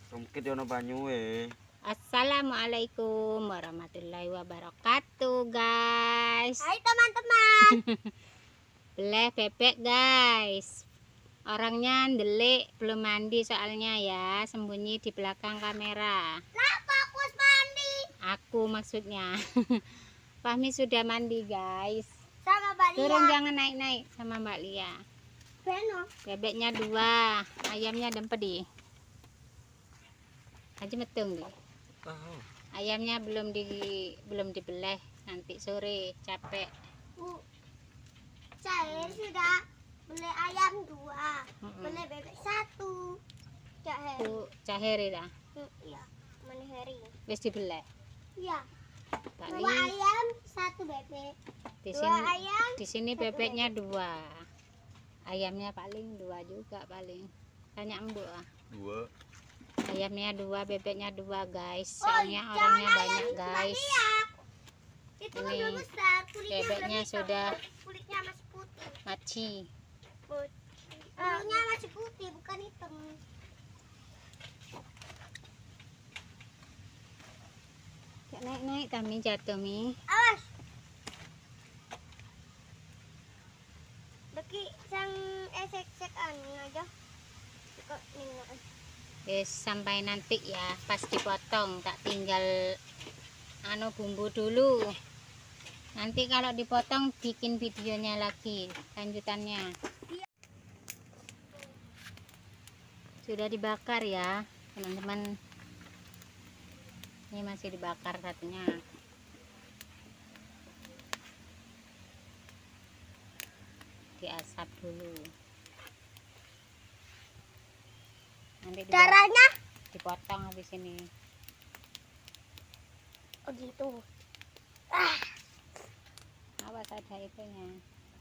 Sungkit ono banyuwe. Assalamualaikum warahmatullahi wabarakatuh, guys. Hai teman-teman. Beleh bebek, guys. Orangnya ndelik, belum mandi soalnya ya, sembunyi di belakang kamera. Lah, fokus mandi. Aku maksudnya. Fahmi sudah mandi, guys. Sama Mbak Lia. Turun, jangan naik-naik sama Mbak Lia. Beno. Bebeknya 2, ayamnya dempedi. Aja metung deh. Ayamnya belum dibeleh, nanti sore capek. Saya sudah beli ayam 2, beli bebek 1. Caheri dah. Iya, meniheri. Wis dibeleh. Iya. 2 Paling ayam, 1 bebek. di 2 sini ayam. di sini bebeknya 2. Ayamnya paling 2 juga paling. Tanya Mbok. 2. Ayamnya 2, bebeknya 2, guys. Soalnya orangnya banyak, guys. Itu Ini belum besar, kulitnya bebeknya belum hitam. sudah Kulitnya masih putih. maci. Kulitnya masih putih, bukan hitam. Naik-naik kami jatuh mi. Awas. Deki sang esek-esek aja. Kok nengok. Sampai nanti ya, pas dipotong tak tinggal bumbu dulu. Nanti kalau dipotong bikin videonya lagi lanjutannya. Sudah dibakar ya teman-teman. Ini masih dibakar satunya. Diasap dulu. Nanti Darahnya? dipotong habis ini. Oh gitu. Awas ada itunya.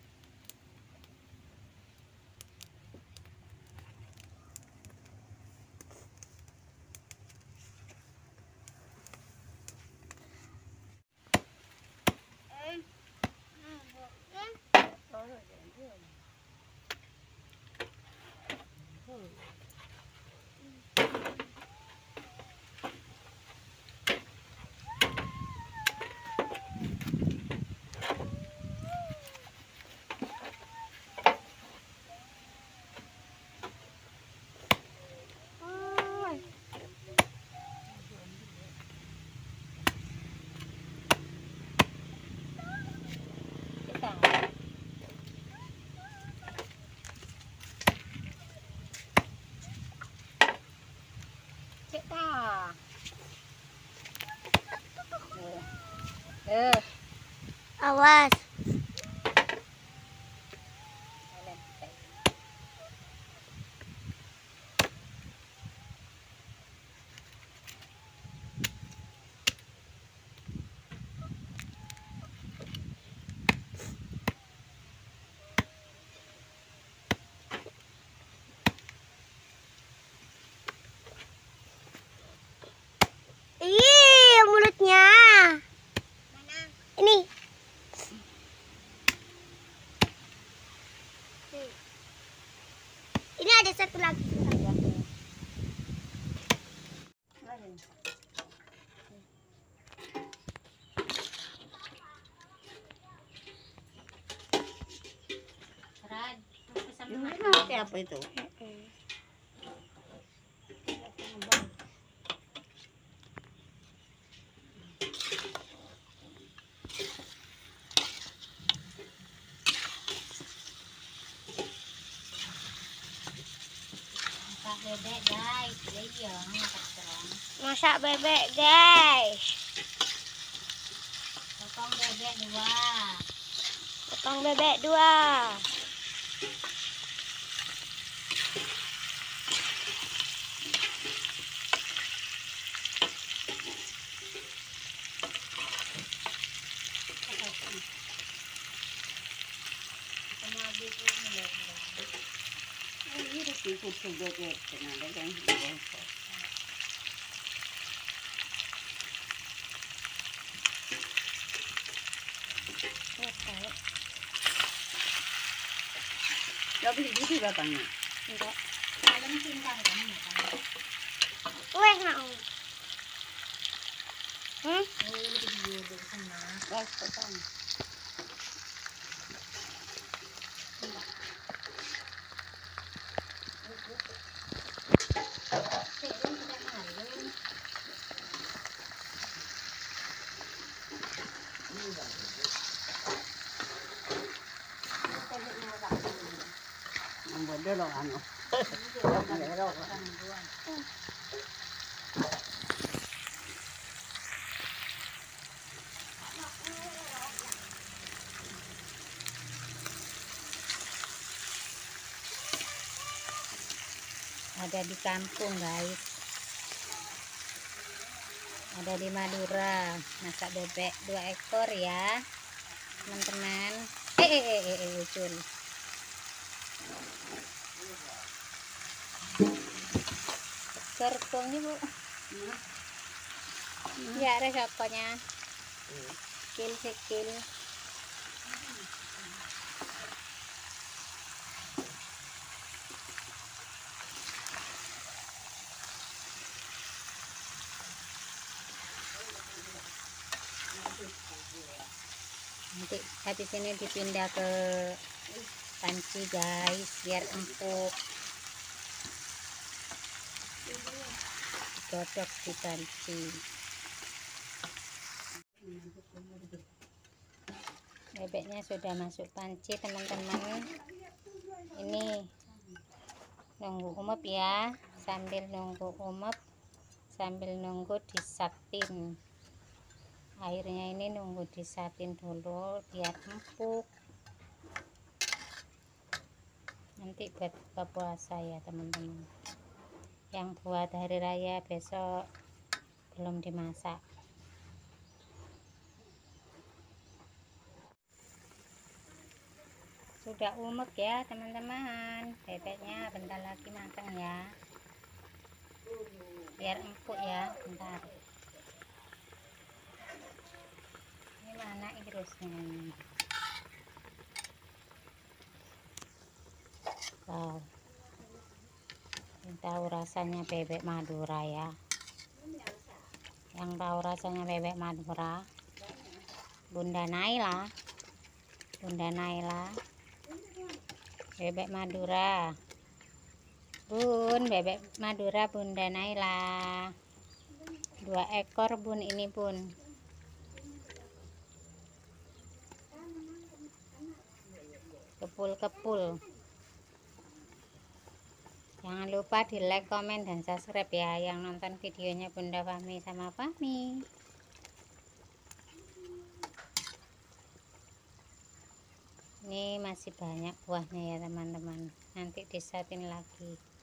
Awas. Ih, mulutnya. Mana? Ini. Ini ada satu lagi. Nanti apa itu? Bebek, guys. Iya, Masak bebek, guys. potong bebek 2. Potong bebek 2. Lo beli dulu bapaknya? Enggak. Kalau masih entar kan? Weh. Wes mau. Wes potong. Ada di kampung guys, ada di Madura, masak bebek 2 ekor ya teman-teman. Ucul serpongnya bu ya resokonya sikil nanti habis ini dipindah ke panci guys biar empuk, godok di panci. Bebeknya sudah masuk panci teman-teman. Ini nunggu umep ya, sambil nunggu umep sambil nunggu disapin airnya, ini nunggu disapin dulu biar empuk, nanti buat buka puasa ya teman-teman. Yang buat hari raya besok belum dimasak. Sudah umek ya teman-teman, bebeknya bentar lagi matang ya, biar empuk ya. Bentar, ini mana irusnya ini? Wow, yang tahu rasanya bebek Madura ya, yang tahu rasanya bebek Madura Bunda Naila, bebek Madura bun, bebek Madura Bunda Naila 2 ekor bun, ini bun. Kepul-kepul. Jangan lupa di like, komen, dan subscribe ya yang nonton videonya Bunda Fahmi sama Fahmi. Ini masih banyak buahnya ya teman-teman, nanti disapin lagi.